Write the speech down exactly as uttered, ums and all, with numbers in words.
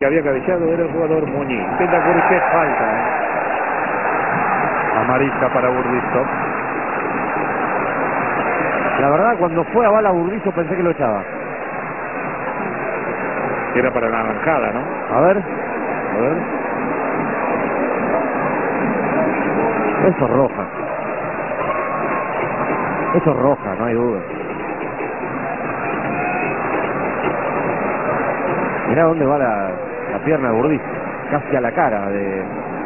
que había cabeceado era el jugador Muñiz. Intenta corregir, falta. ¿eh? Amarilla para Burdizo. La verdad, cuando fue a bala Burdizo pensé que lo echaba. Era para la naranjada, ¿no? A ver. A ver. Eso es roja. Eso es roja, no hay duda. Mirá dónde va la, la pierna de Burdizo. Casi a la cara de...